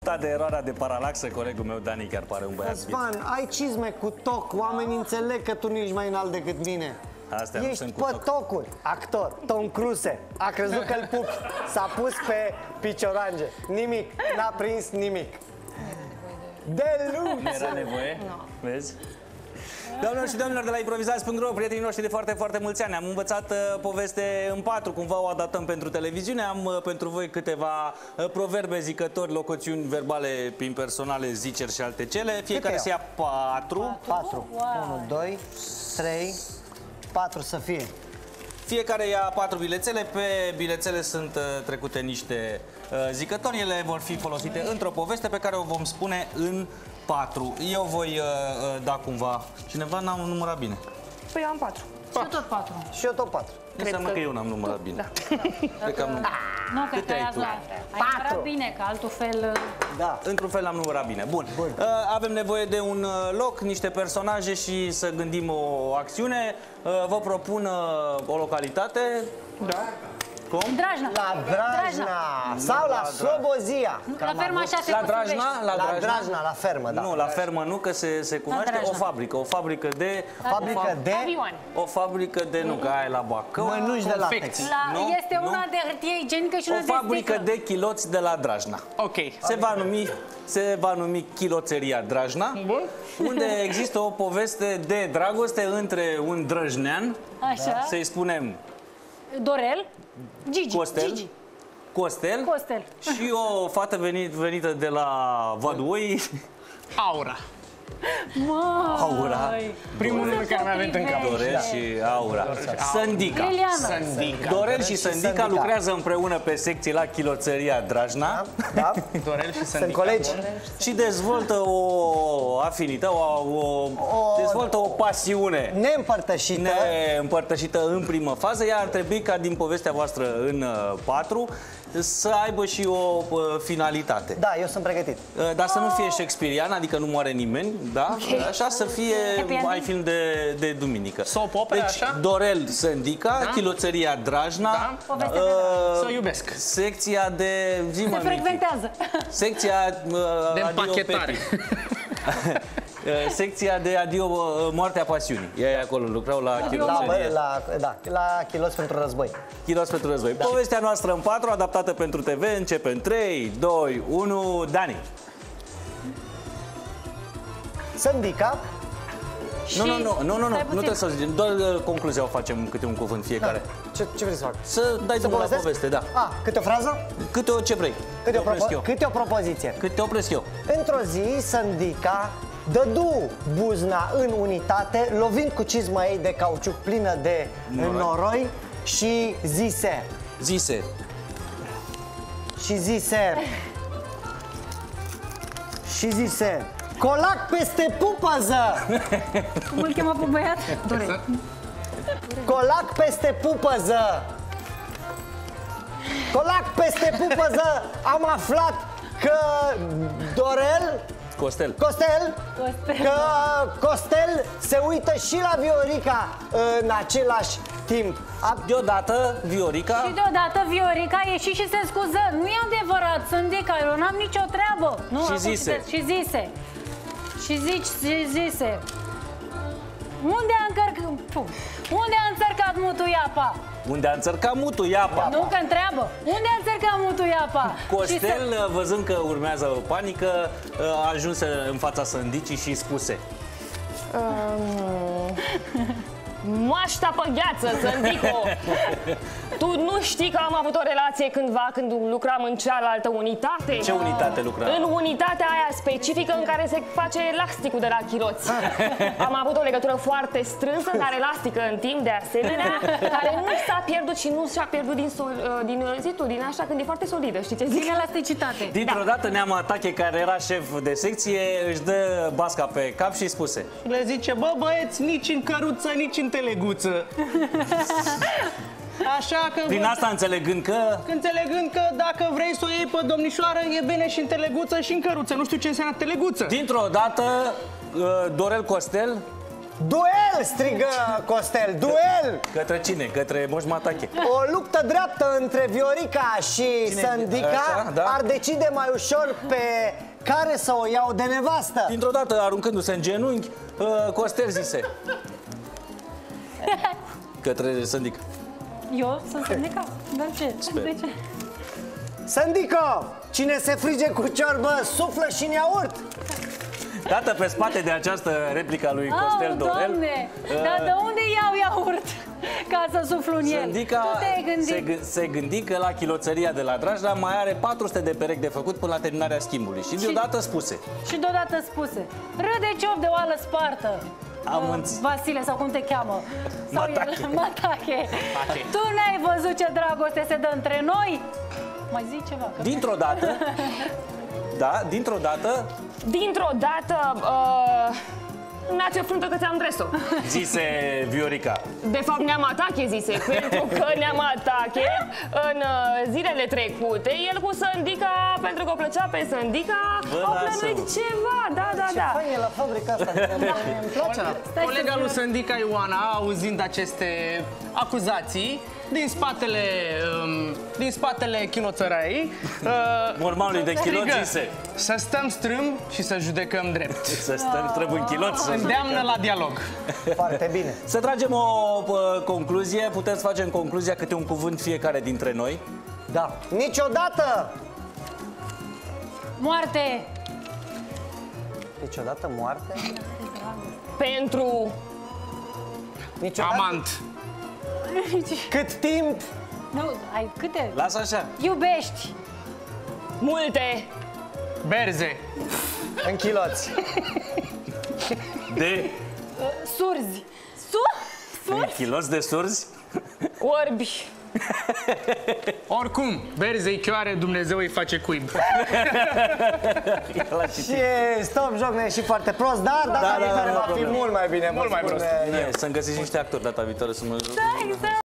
scăpat de eroarea de paralaxă. Colegul meu, Dani, chiar pare un băiat fit. Răzvan, ai cizme cu toc. Oamenii înțeleg că tu nu ești mai înalt decât mine. Astea nu Ești sunt pe cu toc. tocuri. Actor, Tom Cruise. A crezut că-l pup. S-a pus pe piciorange. Nimic. N-a prins nimic. Deluxe. Nu era nevoie? Vezi? Doamnelor și domnilor de la improvizați.ro, prietenii noștri de foarte, foarte mulți ani, am învățat poveste în 4, cumva o adaptăm pentru televiziune. Am pentru voi câteva proverbe, zicători, locuțiuni verbale impersonale, ziceri și alte cele. Fiecare se ia 4. 4. 1, 2, 3, 4 să fie. Fiecare ia 4 bilețele. Pe bilețele sunt trecute niște zicători. Ele vor fi folosite într-o poveste pe care o vom spune în 4. Eu voi da cumva. Cineva n-am numărat bine. Păi eu am 4. Și eu tot 4. Și eu tot 4. Înseamnă că eu n-am numărat bine. Da. Cred că am numărat. Nu, cred că ai ai tu? numărat bine, că altul fel... Da. Într-un fel am numărat bine. Bun. Avem nevoie de un loc, niște personaje și să gândim o acțiune. Vă propun o localitate. Da. Cum? Drajna. La Drajna. Sau la Slobozia. La ferma așa se La cusuvește. Drajna? La Drajna, la fermă, da. Nu, la fermă nu, că se cunoaște Drajna. o fabrică de... Fabrică de Avioane. O fabrică de, nu, că aia la Bacău. mănuși de latex. Nu, Este nu. una de hârtie igienică și una O de fabrică sticlă. de chiloți de la Drajna. Ok. Se va numi Chiloțeria Drajna, Bun. unde există o poveste de dragoste între un drăjnean, Așa. să-i spunem Dorel. Gigi. Costel, Gigi. Costel, Costel. și o fată venită de la Vaduoi, Aura. Aura. Primul nume care mi-a venit în cap. Dorel și Aura. Sândica. Liliana. Sandica. Dorel și Sândica Sândica. lucrează împreună pe secții la Chiloțeria Drajna. Da? Dorel și Sunt Sandica. colegi. Și dezvoltă o afinitate, dezvoltă o pasiune Neîmpărtășită. neîmpărtășită în primă fază. Ea ar trebui ca din povestea voastră în 4 să aibă și o finalitate. Da, eu sunt pregătit. Dar să nu fie shakespearian, adică nu moare nimeni, da? Așa să fie mai film de duminică. Soap opera, Deci, așa? Dorel Sândica, Da. Chiloțeria Drajna, Da. Povestea Să iubesc. secția de... Se frecventează. Secția De Adio împachetare. Peti. Secția de Adio Moartea Pasiunii. Ei acolo lucrau la Chiloțerie. La Chiloți pentru război. Chiloți pentru război. Povestea noastră în 4, adaptată pentru TV, începe în 3, 2, 1, Dani. Sândica. Nu trebuie să zicem, doar concluzia o facem câte un cuvânt fiecare. Ce vrei să fac? Să dai drumul la povestesc? poveste, da. Câte o frază? Ce vrei. Câte o propoziție. Cât te opresc eu. Într-o zi, Sândica dădu buzna în unitate, lovind cu cizma ei de cauciuc plină de noroi și zise. Zise. Și zise. Colac peste pupăză! Cum îl chema pe băiat? Dorel. Colac peste pupăză! Colac peste pupăză! Am aflat că Dorel Costel. Costel, că Costel se uită și la Viorica în același timp. Deodată, Viorica. Și deodată Viorica a ieșit și se scuză. Nu e adevărat, Sândica, eu n-am nicio treabă. Nu, Și acum zise. citesc. Și zise. Unde a înțărcat mutul iapa? Unde a înțărcat mutul iapa. Nu, că întreabă. Unde a înțărcat mutul iapa? Costel, văzând că urmează o panică, a ajuns în fața Sândicii și spuse: Mașta pe gheață, Sândico! Tu nu știi că am avut o relație cândva când lucram în cealaltă unitate? Ce unitate lucra? În unitatea aia specifică în care se face elasticul de la chiloți. Am avut o legătură foarte strânsă, dar elastică în timp, de asemenea, care nu s-a pierdut și nu și-a pierdut din zitul, din așa, când e foarte solidă, știi ce zic? Din elasticitate. Dintr-o dată Neam Atache, care era șef de secție, își dă basca pe cap și spuse: Le zice, bă băieți, nici în căruță, nici în teleguță. Așa că... Prin asta înțelegând că dacă vrei să o iei pe domnișoară, e bine și în teleguță și în căruță. Nu știu ce înseamnă teleguță. dintr-o dată Dorel Costel Duel, strigă Costel, duel! Către cine? Către Moș Matache. O luptă dreaptă între Viorica și Cine? Sandica Așa, da. ar decide mai ușor pe care să o iau de nevastă. Dintr-o dată, aruncându-se în genunchi, Costel zise. Către Sandica. Eu sunt Sandica? Dar ce? Sper. De ce? Sandica, cine se frige cu ciorbă, suflă și în iaurt. Dată pe spate de această replică a lui Costel Dorel, Doamne! Dar de unde iau iaurt ca să suflu în el? Sandica Tu te-ai gândit? se gândi că la chiloțăria de la Drajda mai are 400 de perechi de făcut până la terminarea schimbului. Și deodată spuse. Și deodată spuse, râde ciop de oală spartă. Am înțeles. Vasile, sau cum te cheamă? Sau Matache. el, Matache. Tu n-ai văzut ce dragoste se dă între noi? Mai zic ceva. Că... Dintr-o dată, da, dintr-o dată, Dintr-o dată, nați o fruntă că ți-am dres-o. zise Viorica. De fapt, Neam Atache zise, pentru că Neam Atache, în zilele trecute, el cu Sandica, pentru că o plăcea pe Sandica, Bă, au lasă-mă. plănuit ceva, da. Fain e la fabrica asta, îmi place. Colega lui Sandica Ioana, auzind aceste acuzații, din spatele chinoțărăii, Mormanului de chilot strigă, zise. să stăm strâmb și să judecăm drept. Să stăm trebuie în chilot. Să Îndeamnă la dialog. Foarte bine. Să tragem o concluzie. Putem să facem concluzia câte un cuvânt fiecare dintre noi. Da. Niciodată! Moarte! Niciodată moarte? Pentru Niciodată? Amant. Cât timp? Nu, ai câte? Lasă așa. Iubești! multe Berze. În chiloți. De Surzi! Surzi? chiloți de surzi. orbi. Oricum, berzei chioare, Dumnezeu îi face cuib. Și stop, joc ne și foarte prost, dar data viitoare va fi mult mai bine. Mult mai prost. Să-mi găsiți niște actori data viitoare să mă... Da, exact!